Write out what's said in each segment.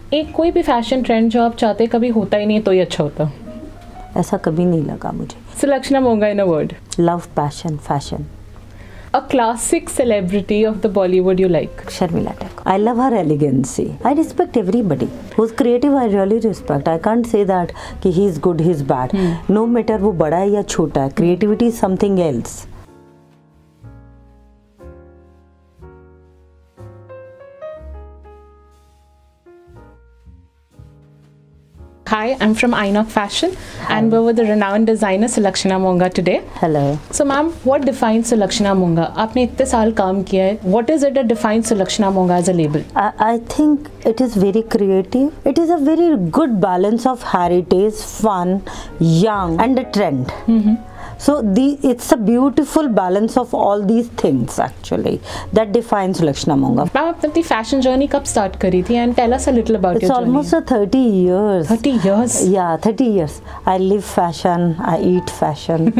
एक कोई भी फैशन ट्रेंड जो आप चाहते कभी होता ही नहीं तो ही अच्छा होता? ऐसा कभी नहीं लगा मुझे। सुलक्षणा मोंगा in a word. Love, passion, fashion. A classic celebrity of the Bollywood you like? Sharmila Thakur. I love her elegancy. I respect everybody who's creative. I really respect. I can't say that कि he is good, he is bad. No matter वो बड़ा है या छोटा है, creativity is something else. Hi, I'm from INOC Fashion. Hi. And we're with the renowned designer Sulakshana Monga today. Hello. So ma'am, what defines Sulakshana Monga? आपने इतने साल काम किया है. What is it that defines Sulakshana Monga as a label? I think it is very creative. It is a very good balance of heritage, fun, young and a trend. So it's a beautiful balance of all these things actually that defines Sulakshana Monga. Ma'am, आपने अपनी fashion journey कब start करी थी? And tell us a little about your journey. It's almost 30 years. 30 years? Yeah, 30 years. I live fashion, I eat fashion,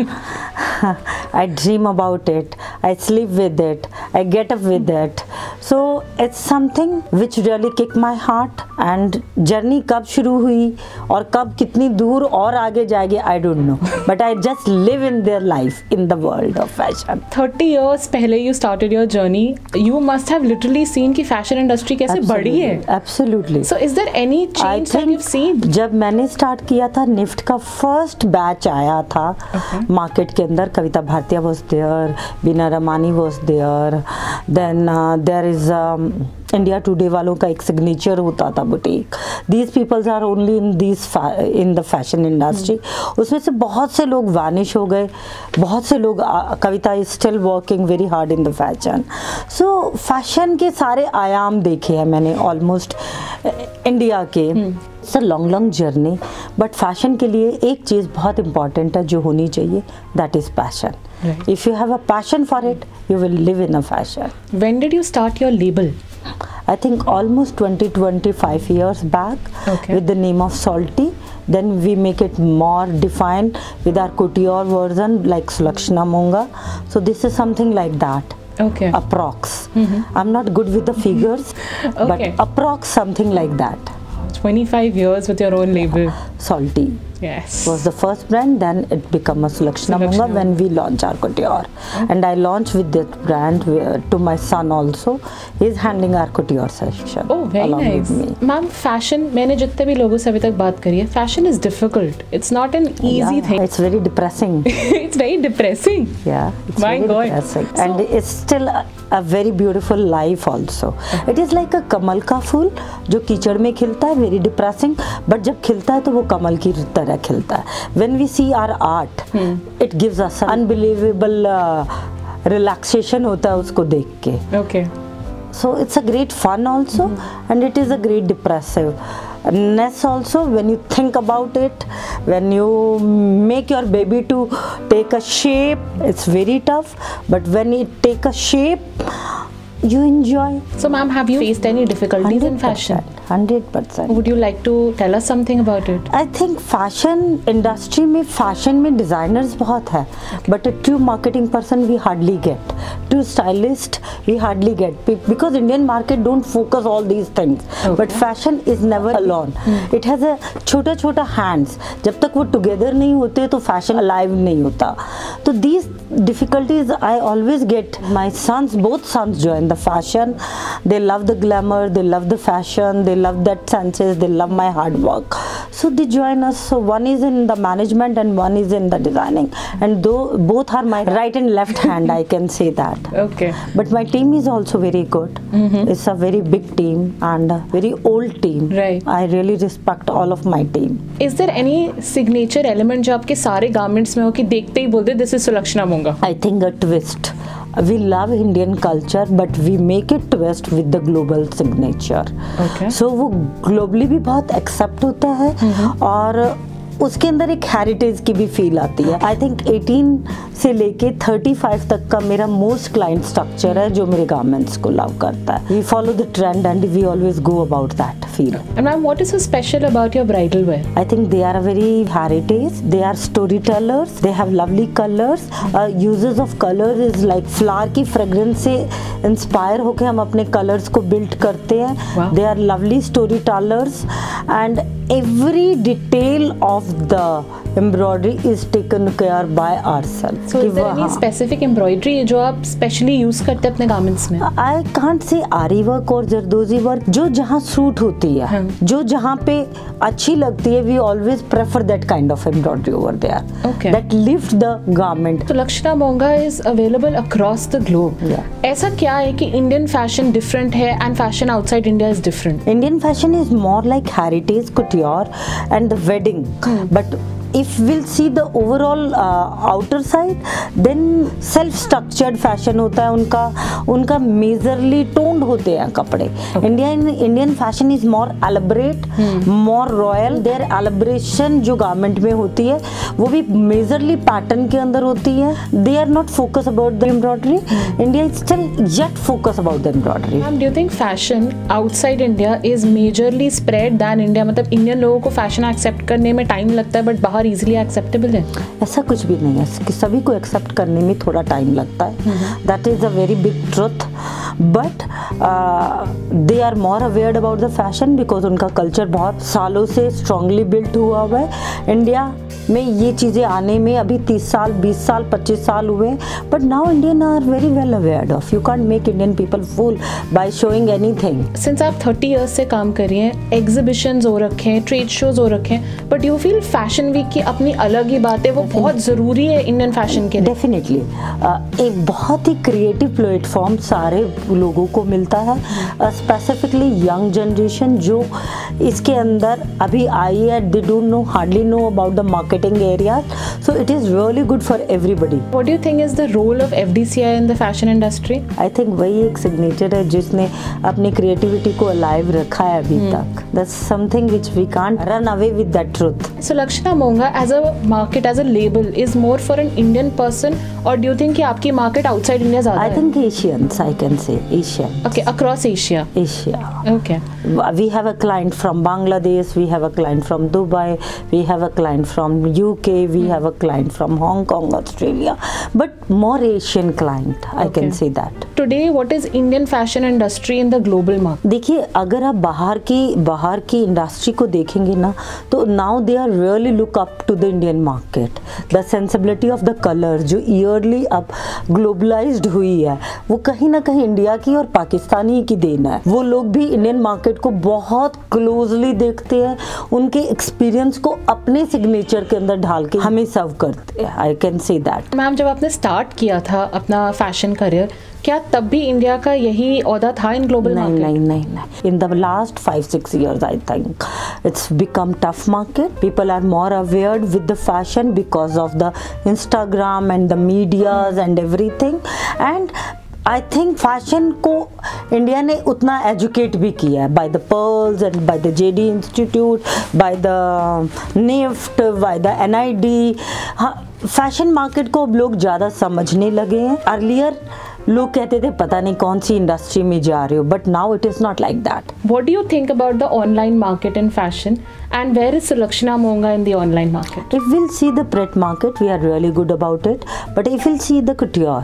I dream about it, I sleep with it, I get up with it. So it's something which really kicked my heart. And journey कब शुरू हुई और कब कितनी दूर और आगे जाएगी I don't know. But I just live in their life in the world of fashion. 30 years पहले you started your journey. You must have literally seen कि fashion industry कैसे बढ़ी है. Absolutely. So is there any change that you've seen? जब मैंने start किया था NIFT का first batch आया था market के अंदर. कविता Bhartiya was there, Bina Ramani was there, then there is India today वालों का एक सिग्नेचर होता था boutique. These peoples are only in the fashion industry. उसमें से बहुत से लोग वैनिश हो गए. बहुत से लोग Kavita is still working very hard in the fashion. So fashion के सारे आयाम देखे हैं मैंने ऑलमोस्ट इंडिया के. It's a long journey. But fashion के लिए एक चीज़ बहुत इंपॉर्टेंट है जो होनी चाहिए, that is passion. If you have a passion for it, you will live in a fashion. When did you start your label? I think almost 20-25 years back. Okay. With the name of Salty. Then we make it more defined with our couture version like Sulakshana Monga. So this is something like that. Okay. Approx. I'm not good with the figures, but approx something like that. 25 years with your own label. Salty. Yes. Was the first brand, then it became a Sulakshana Monga when we launched our couture. And I launched with that brand to my son also. He's handling our couture section. Oh, very nice. Ma'am, fashion, मैंने जितने भी लोगों से अभी तक बात करी है, fashion is difficult. It's not an easy thing. It's very depressing. It's very depressing. Yeah, it's very depressing. And it's still a very beautiful life also. It is like a कमल का फूल जो कीचड़ में खिलता है, very depressing. But जब खिलता है तो वो कमल की तरह खिलता है. When we see our art, it gives us unbelievable relaxation होता है उसको देख के. Okay. So it's a great fun also, and it is a great depressiveness also when you think about it. When you make your baby to take a shape, it's very tough. But when it take a shape, you enjoy. So ma'am, have you faced any difficulties in fashion? 100%. Would you like to tell us something about it? I think fashion industry में fashion में designers बहुत है, but a true marketing person we hardly get. True stylist we hardly get because Indian market don't focus all these things. But fashion is never alone. It has a छोटा hands. जब तक वो together नहीं होते तो fashion alive नहीं होता. तो these difficulties I always get. My sons, both sons join the fashion. They love the glamour, they love the fashion, they love that senses, they love my hard work. So they join us. So one is in the management and one is in the designing. And though both are my right and left hand, I can say that. Okay. But my team is also very good. It's a very big team and a very old team. Right. I really respect all of my team. Is there any signature element जो आपके सारे garments में हो कि देखते ही बोलते this is Sulakshana Monga? I think a twist. We love Indian culture, but we make it twist with the global signature. Okay. So वो globally भी बहुत accept होता है और उसके अंदर एक हेरिटेज की भी फील आती है। आई थिंक 18 से लेके 35 तक का मेरा मोस्ट क्लाइंट स्ट्रक्चर है जो मेरे गारमेंट्स को लव करता है। We follow the trend and we always go about that feel. And ma'am, what is so special about your bridal wear? I think they are a very heritage. They are storytellers. They have lovely colors. Uses of colors is like flower की fragrance से inspire होके हम अपने colors को build करते हैं। Wow. They are lovely storytellers and every detail of the embroidery is taken care by ourselves. So is there any specific embroidery जो आप specially use करते हैं अपने garments में? I can't say आरी वर्क और जरदोजी वर्क, जो जहाँ सूट होती है, जो जहाँ पे अच्छी लगती है, we always prefer that kind of embroidery over there. Okay. That lift the garment. Sulakshana Monga is available across the globe. Yeah. ऐसा क्या है कि Indian fashion different है and fashion outside India is different? Indian fashion is more like heritage, couture and the wedding. But if we'll see the overall outer side, then self-structured fashion होता है उनका majorly toned होते हैं कपड़े। Indian fashion is more elaborate, more royal. Their elaboration जो garment में होती है वो भी majorly pattern के अंदर होती है। They are not focused about the embroidery. India is still yet focused about the embroidery. Ma'am, do you think fashion outside India is majorly spread than India? मतलब Indian लोगों को fashion accept करने में time लगता है but बाहर easily acceptable है? ऐसा कुछ भी नहीं है कि सभी को एक्सेप्ट करने में थोड़ा टाइम लगता है। That is a very big truth, but they are more aware about the fashion because उनका कल्चर बहुत सालों से स्ट्रांगली बिल्ट हुआ हुआ है। इंडिया में ये चीज़ें आने में अभी 30 साल 20 साल 25 साल हुए, but now Indian are very well awared of. You can't make Indian people fool by showing anything. Since आप 30 इयर्स से काम कर रही हैं, एग्जीबिशंस हो रखे हैं, ट्रेड शोज हो रखे हैं, but you feel fashion week की अपनी अलग ही बात है, वो बहुत ज़रूरी है इंडियन फैशन के लिए? डेफिनेटली एक बहुत ही क्रिएटिव प्लेटफॉर्म सारे लोगों को मिलता है, स्पेसिफिकली यंग जनरेशन जो इसके अंदर अभी आई है। They don't know hardly know about the marketing areas, so it is really good for everybody. What do you think is the role of FDCI in the fashion industry? I think वही एक signature है जिसने अपनी creativity को alive रखा है अभी तक। That's something which we can't run away with that truth. Sulakshana Monga as a market, as a label, is more for an Indian person, or do you think कि आपकी market outside India ज़्यादा है? I think Asians, I can say Asian. Okay, across Asia. Asia. Okay. We have a client from Bangladesh, we have a client from Dubai, we have a client from UK, we have a client from Hong Kong, Australia, but more Asian client, I can say that. Today, what is Indian fashion industry in the global market? देखिए, अगर आप बाहर की industry को देखेंगे ना, तो now they are really look up to the Indian market. The sensibility of the color जो ईयरली अब ग्लोबलाइज्ड हुई है, वो कहीं ना कहीं इंडिया की और पाकिस्तानी की देन है। वो लोग भी इंडियन मार्केट को बहुत क्लोजली देखते हैं, उनके एक्सपीरियंस को अपने सिग्नेचर के अंदर ढाल के हमें सर्व करते हैं। I can say that. Ma'am, जब आपने स्टार्ट किया था अपना फैशन करियर, क्या तब भी इंडिया का यही ओहदा था इन ग्लोबल मार्केट? नहीं। In the last 5-6 years I think it's become tough market. People are more awared with the fashion because of the Instagram and the medias and everything, and I think fashion को India ने उतना educate भी किया है by the pearls and by the JD institute, by the NIFT, by the NID। हाँ, fashion market को अब लोग ज़्यादा समझने लगे हैं। अर्लियर लोग कहते थे पता नहीं कौन सी इंडस्ट्री में जा रहे हो, but now it is not like that. What do you think about the online market in fashion, and where is Sulakshana Monga in the online market? If we'll see the print market, we are really good about it. But if we'll see the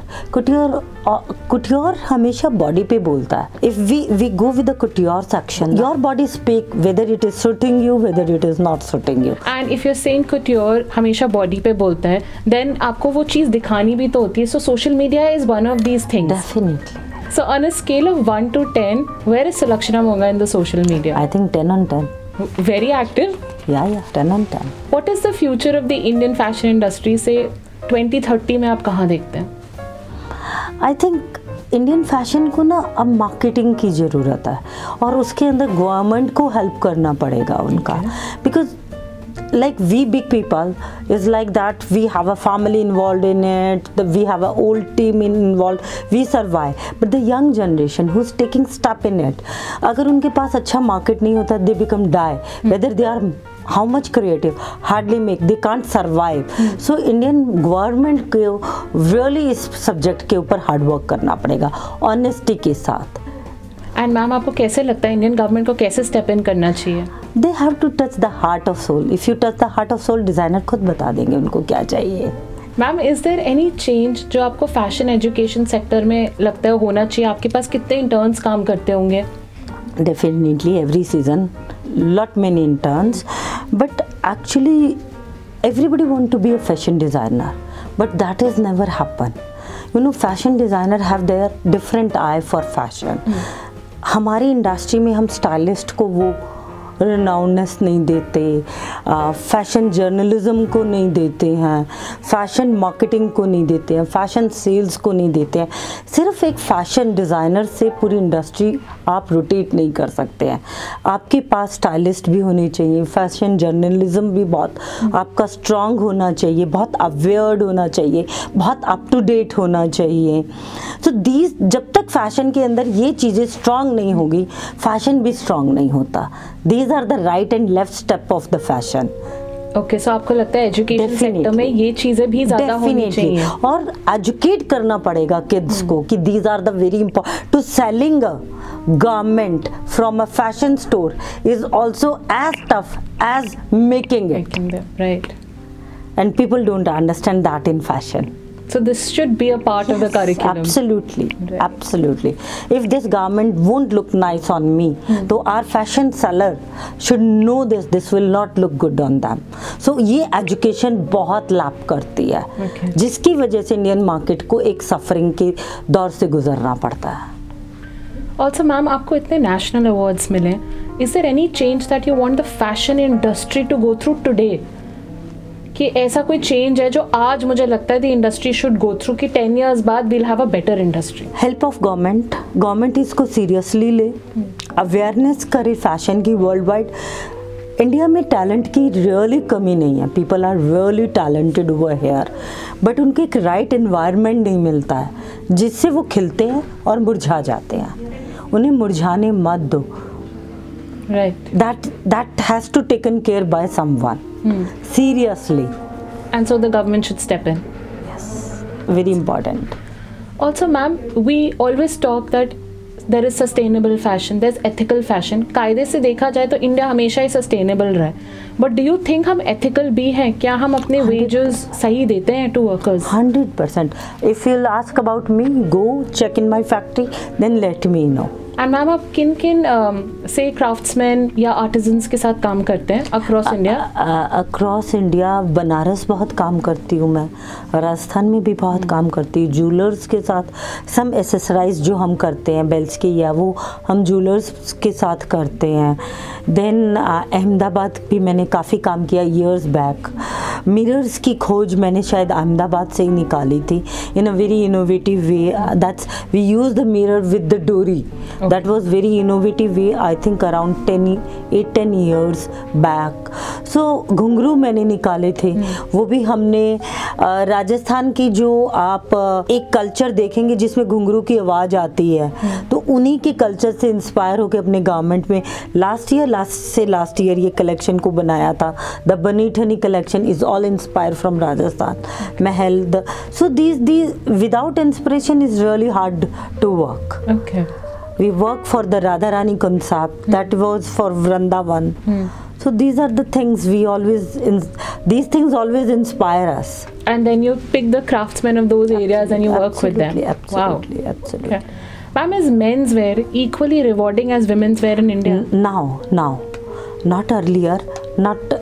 couture हमेशा body पे बोलता है. If we go with the couture section, your body speak whether it is suiting you, whether it is not suiting you. And if you're saying couture हमेशा body पे बोलता है, then आपको वो चीज़ दिखानी भी तो होती है. So social media is one of these things. Definitely. So on a scale of 1 to 10, where is Sulakshana Monga in the social media? I think 10 on 10. Very active. Yeah, 10 on 10. What is the future of the Indian fashion industry? Say 2030 में आप कहाँ देखते हैं? I think Indian fashion को ना अब marketing की ज़रूरत है और उसके अंदर गवर्नमेंट को हेल्प करना पड़ेगा उनका. Because like we big people is like that, we have a family involved in it, we have a old team involved, we survive. But the young generation who's taking step in it, अगर उनके पास अच्छा market नहीं होता, they become die, whether they are how much creative, hardly make, they can't survive. So Indian government को really इस subject के ऊपर hard work करना पड़ेगा honesty के साथ. एंड मैम आपको कैसे लगता है इंडियन गवर्नमेंट को कैसे स्टेप इन करना चाहिए? They have to touch the heart of soul. If you touch the heart of soul, designer खुद बता देंगे उनको क्या चाहिए. Ma'am is there any change जो आपको फैशन एजुकेशन सेक्टर में लगता है होना चाहिए? आपके पास कितने इंटर्न्स काम करते होंगे? Definitely every season, lot many interns, but actually everybody want to be a fashion designer, but that has never happened. You know, fashion designer have their different eye for fashion. हमारी industry में हम stylist को वो रिनाउंडनेस नहीं देते, fashion journalism को नहीं देते हैं, फैशन मार्केटिंग को नहीं देते हैं, फैशन सेल्स को नहीं देते हैं. सिर्फ एक फैशन डिज़ाइनर से पूरी इंडस्ट्री आप रोटेट नहीं कर सकते हैं. आपके पास स्टाइलिस्ट भी होने चाहिए, फैशन जर्नलिज्म भी बहुत आपका स्ट्रांग होना चाहिए, बहुत अवेयर्ड होना चाहिए, बहुत अप टू डेट होना चाहिए. तो दीज जब तक फैशन के अंदर ये चीज़ें स्ट्रांग नहीं होगी, फैशन भी स्ट्रांग नहीं होता. These are the right and left step of the fashion. Okay, so आपको लगता है एजुकेशन सेक्टर में ये चीजें भी ज्यादा होनी चाहिए और एजुकेट करना पड़ेगा किड्स को कि these are the very important. To selling a garment from a fashion store is also as tough as making it. Right. And people don't understand that in fashion. So this should be a part of the curriculum. Absolutely, Right. absolutely. If this garment won't look nice on me, so our fashion seller should know this will not look good on them. So ये education बहुत लाभ करती है, Okay. जिसकी वजह से Indian market को एक सफरिंग के दौर से गुजरना पड़ता है. Also मैम आपको इतने नेशनल अवार्ड्स मिले, is there any change that you want the fashion industry to go through today? कि ऐसा कोई चेंज है जो आज मुझे लगता है the industry should go through कि 10 years बाद we'll have a better industry? Help of government इसको सीरियसली ले, अवेयरनेस करे फैशन की वर्ल्ड वाइड. इंडिया में टैलेंट की रियली कमी नहीं है, people are really talented over here, but उनको एक राइट एनवायरनमेंट नहीं मिलता है जिससे वो खिलते हैं और मुरझा जाते हैं. उन्हें मुरझाने मत दो. Right. That has to taken care by someone. Seriously. And so the government should step in. Yes. Very important. Also ma'am, we always talk that there is sustainable fashion, there's ethical fashion. कायदे से देखा जाए तो India हमेशा ही sustainable रहा है, but do you think हम ethical भी हैं? क्या हम अपने वेजेस सही देते हैं to workers? 100%. If you'll ask about me, go check in my factory, then let me know. And ma'am आप किन किन से क्राफ्ट्समैन या आर्टिजन्स के साथ काम करते हैं across India? Across India Banaras बहुत काम करती हूँ मैं, राजस्थान में भी बहुत काम करती हूँ. जूलर्स के साथ सम एसेसराइज जो हम करते हैं बेल्स के, या वो हम जूलर्स के साथ करते हैं. देन अहमदाबाद भी मैंने काफ़ी काम किया ईयर्स बैक. मिरर्स की खोज मैंने शायद अहमदाबाद से ही निकाली थी in a very innovative way. That's we use the mirror with the डोरी. That was very innovative way, I think around 8-10 years back. So घुंघरू मैंने निकाले थे, वो भी हमने राजस्थान की जो आप एक कल्चर देखेंगे जिसमें घुंघरू की आवाज़ आती है, तो उन्हीं के कल्चर से इंस्पायर होकर अपने गारमेंट में लास्ट ईयर ये कलेक्शन को बनाया था. The Bani Thani collection is all inspire from Rajasthan. महल. So these without inspiration is really hard to work. Okay. We work for the Radharani concept, that was for Vrindavan. So these are the things these things always inspire us. And then you pick the craftsmen of those areas and you work with them. Absolutely, wow. Absolutely. Okay. Ma'am, is men's wear equally rewarding as women's wear in India? Now, not earlier, not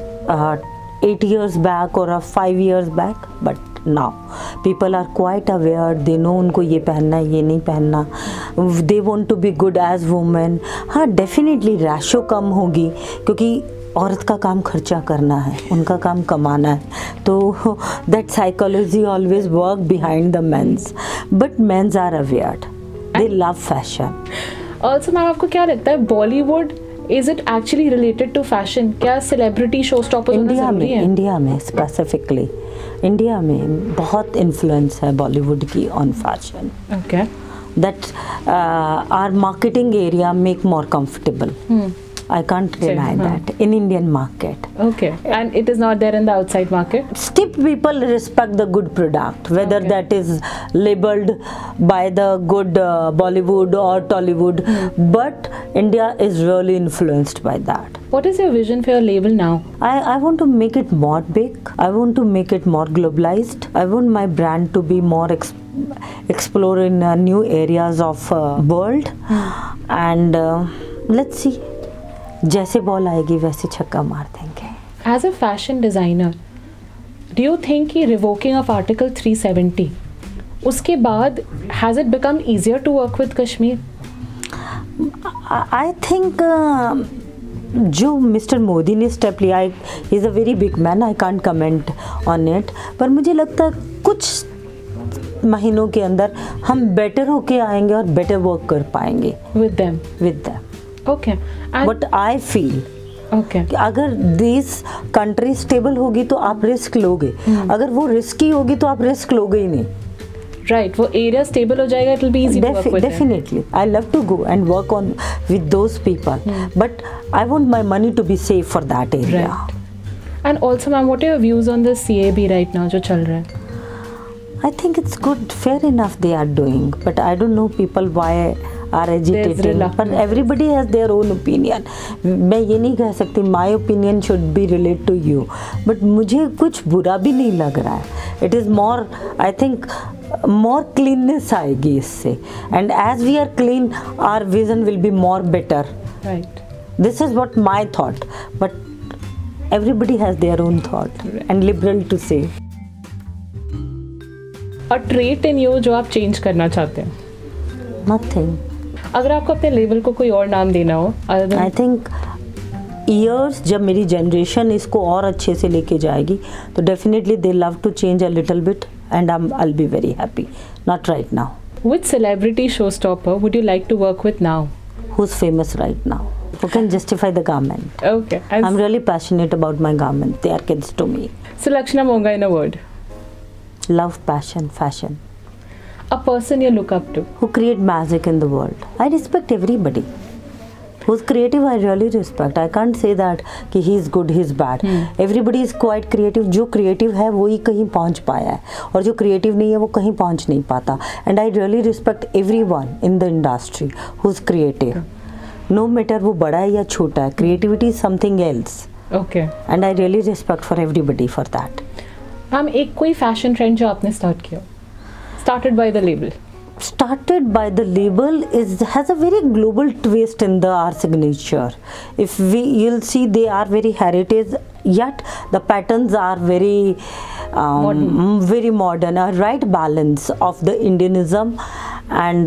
8 years back or 5 years back, but now people are quite aware. They know उनको ये पहनना है, ये नहीं पहनना. They want to be good as women. हाँ, definitely ratio कम होगी क्योंकि औरत का काम खर्चा करना है, उनका काम कमाना है. तो that psychology always work behind the men's, but men's are aware. They love fashion. Also ma'am आपको क्या लगता है Bollywood is it actually related to fashion? क्या सेलिब्रिटी शो स्टॉपर्स होना जरूरी है? इंडिया में स्पेसिफिकली इंडिया में बहुत इन्फ्लुएंस है बॉलीवुड की on fashion. Okay. That our marketing area make more comfortable. I can't deny that in Indian market. Okay, and it is not there in the outside market? Still people respect the good product, whether that is labeled by the good Bollywood or Tollywood, but India is really influenced by that. What is your vision for your label now? I want to make it more big. I want to make it more globalized. I want my brand to be more explore in new areas of world, and let's see. जैसे ball आएगी वैसे छक्का मार देंगे. As a fashion designer, do you think कि revoking of Article 370 उसके बाद has it become easier to work with Kashmir? I think जो मिस्टर मोदी ने स्टेप लिया, he is a very big man. I can't comment on it. पर मुझे लगता है कुछ महीनों के अंदर हम बेटर होके आएंगे और बेटर वर्क कर पाएंगे with them. Okay. But I feel कि अगर दिस कंट्री स्टेबल होगी तो आप रिस्क लोगे, अगर वो रिस्की होगी तो आप रिस्क लोगे ही नहीं. Right, वो एरिया स्टेबल हो जाएगा, it will be easy to work with them. Definitely, I love to go and work on with those people, but I want my money to be safe for that area. Right. And also, ma'am, what are your views on the CAB right now जो चल रहा है? I think it's good, fair enough they are doing, but I don't know people why are agitating. But everybody has their own opinion. मैं ये नहीं कह सकती my opinion should be related to you, but मुझे कुछ बुरा भी नहीं लग रहा है. It is more, I think, more cleanness आएगी इससे, and as we are clean, our vision will be more better. Right. This is what my thought, but everybody has their own thought, and liberal to say. A trait in you जो आप change करना चाहते हैं? Nothing. अगर आपको अपने label को कोई और नाम देना हो, I think years जब मेरी generation इसको और अच्छे से लेके जाएगी, तो definitely they love to change a little bit, and I'll be very happy. Not right now. Which celebrity showstopper would you like to work with now? Who's famous right now? Who can justify the garment? Okay. I'm really passionate about my garment. They are kids to me. Sulakshana Monga in a word. Love, passion, fashion. A person you look up to. Who create magic in the world. I respect everybody. Who's creative, I really respect. I can't say that कि he is good, he is bad. Everybody is quite creative. जो creative है वही कहीं पहुंच पाया है, और जो creative नहीं है वो कहीं पहुंच नहीं पाता. And I really respect everyone in the industry who's creative. No matter वो बड़ा है या छोटा है, creativity is something else. Okay. And I really respect for everybody for that. Ma'am, एक कोई fashion trend जो आपने start किया, started by the label. Started by the label has a very global twist in our signature. If you'll see, they are very heritage, yet the patterns are very very modern. A right balance of the Indianism and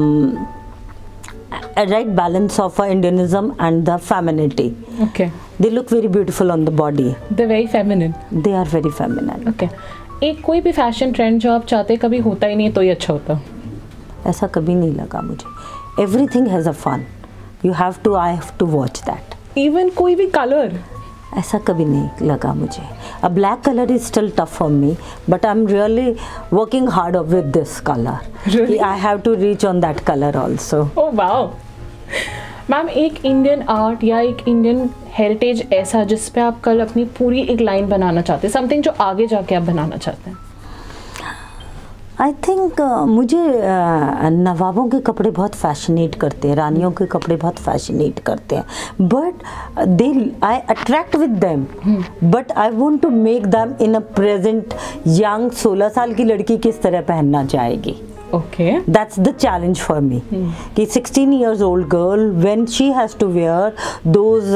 a right balance of Indianism and the femininity. Okay. They look very beautiful on the body. They're very feminine. They are very feminine. Okay. एक कोई भी fashion trend जो आप चाहते कभी होता ही नहीं तो ये अच्छा होता? ऐसा कभी नहीं लगा मुझे. Everything has a fun. I have to watch that. Even कोई भी कलर? ऐसा कभी नहीं लगा मुझे. A black color is still tough for me, but I'm really working hard with this color. Really? I have to reach on that color also. Oh wow. Ma'am, एक Indian art या एक Indian heritage ऐसा जिस पे आप कल अपनी पूरी एक लाइन बनाना चाहते हैं, समथिंग जो आगे जाके आप बनाना चाहते हैं? आई थिंक मुझे नवाबों के कपड़े बहुत फैशनेट करते हैं, रानियों के कपड़े बहुत फैशनेट करते हैं, but I attract with them, but I want to make them in a present young. 16 साल की लड़की किस तरह पहनना चाहेगी? Okay. That's the challenge for me. कि 16 years old girl, when she has to wear those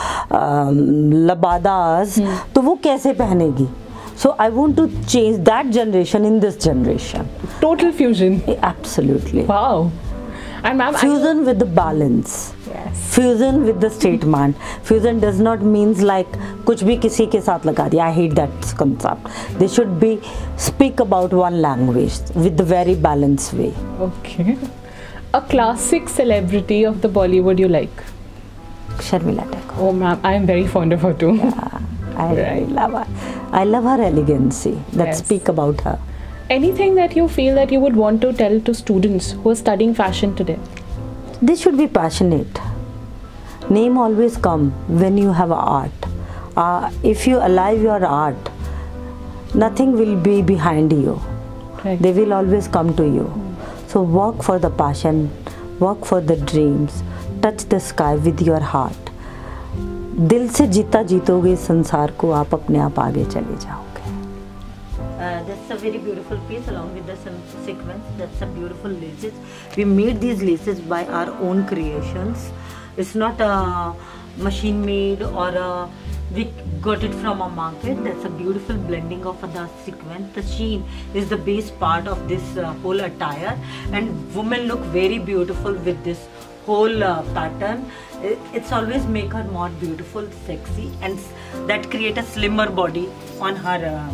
labadas, तो वो कैसे पहनेगी? So I want to change that generation in this generation. Total fusion. Absolutely. Wow. And ma'am, fusion with the balance. Yes. Fusion with the statement. Fusion does not means like कुछ भी किसी के साथ लगा दिया. I hate that concept. They should be speak about one language with the very balanced way. Okay. A classic celebrity of the Bollywood you like? Sharmila Tagore. Oh ma'am, I am very fond of her too. Yeah, I love her. I love her elegancy. That speak about her. Anything that you feel that you would want to tell to students who are studying fashion today? They should be passionate. Name always come when you have art. If you alive your art, nothing will be behind you. Right. They will always come to you. So work for the passion, work for the dreams, touch the sky with your heart. दिल से जीता जीतोगे इस संसार को, आप अपने आप आगे चले जाओगे. That's a very beautiful piece along with the sequence. That's a beautiful laces. We made these laces by our own creations. It's not a machine made or we got it from a market. That's a beautiful blending of the sequence. The sheen is the base part of this whole attire, and women look very beautiful with this whole pattern. It's always make her more beautiful, sexy, and that create a slimmer body on her.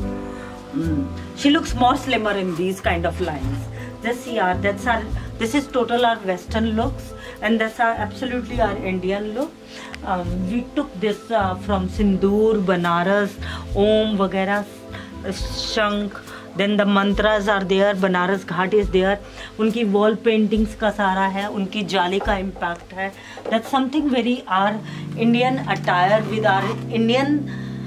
She looks more slimmer in these kind of lines. This this is total our Western looks, and that's absolutely our Indian look. We took this from Sindoor, Banaras, Om, Vagera, Shankh. Then the mantras are there. Banaras Ghat is there. उनकी wall paintings का सारा है. उनकी जाली का impact है. That's something very our Indian attire with our Indian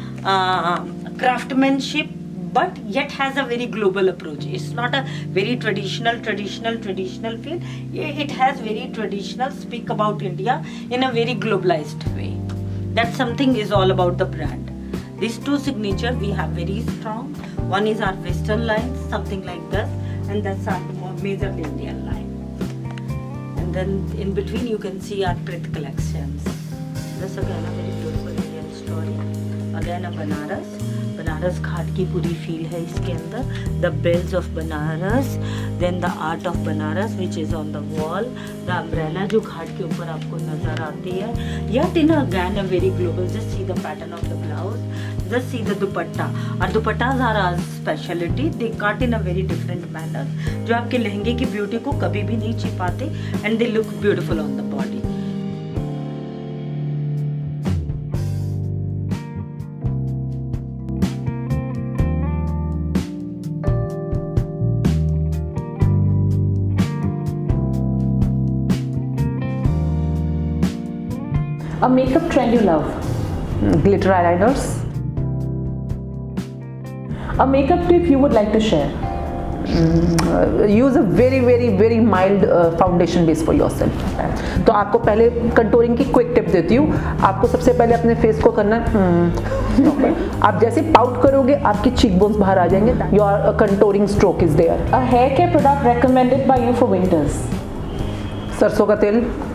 craftsmanship, but yet has a very global approach. It's not a very traditional feel. It has very traditional, speak about India in a very globalized way. That's something is all about the brand. These two signatures we have very strong. One is our Western line, something like this, and that's our major Indian line. And then in between you can see our Prith collections. That's again a very beautiful Indian story. Again a Banaras Ghat की पूरी feel है इसके अंदर. The bells of Banaras, then the art of Banaras which is on the wall. The umbrella जो घाट के ऊपर आपको नजर आती है. Yet in again a very global. Just see the pattern of the blouse. Just see the dupatta. Our dupattas are our specialty. They cut in a very different manner. जो आपके लहंगे की beauty को कभी भी नहीं छिपाते, and they look beautiful on the body. A makeup trend you love? Glitter eyeliners. A makeup tip you would like to share? Use a very mild foundation base for yourself. तो आपको पहले contouring की quick tip देती हूँ. आपको सबसे पहले अपने फेस को करना आप जैसे पाउट करोगे आपकी चीक बोन्स बाहर आ जाएंगे. Your contouring stroke is there. A hair care product recommended by you for winters? सरसों का तेल.